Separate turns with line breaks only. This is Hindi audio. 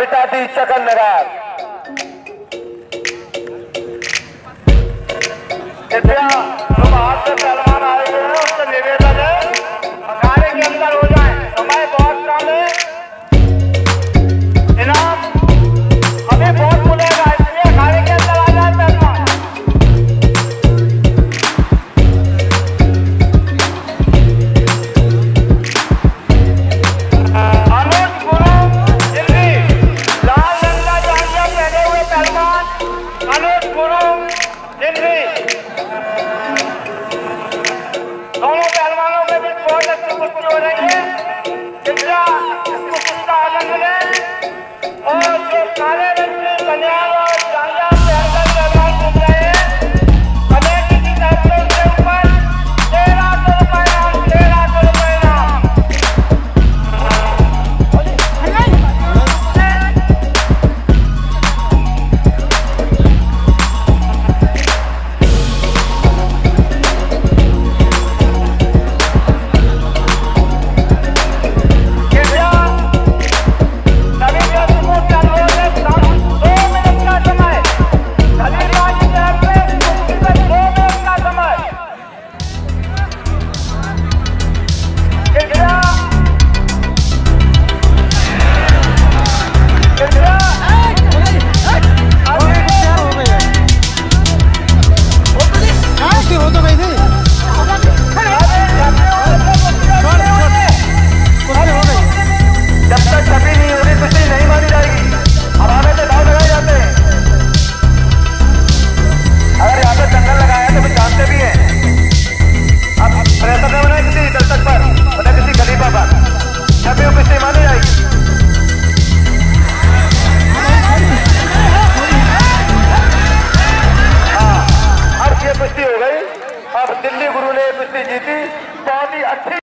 मिटाती चकन नगार। कृपया जो बाहर से पहलवान आए हुए हैं उससे निवेदन है अखाड़े के अंदर हो जाए, समय बहुत कम है, इनाम हमें बहुत मिलेगा, इसलिए अखाड़े के अंदर आ जाए पहलवान। अनुज गुरु जिंदगी लाल रंग का जांघिया पहने हुए पहलवान अनुज गुरु जिंदगी। दोनों पहलवानों के बीच बहुत अच्छी कुश्ती हो रही है। कृपया इस कुश्ती का आनंद लें और जो काले रंग की बनियान और जांघिया पहनकर पहलवान घूम रहे हैं, कमेटी की तरफ से उसके ऊपर 1300 रुपए इनाम, 1300 रुपए इनाम। दिल्ली गुरु ने कुश्ती जीती, बहुत ही अच्छी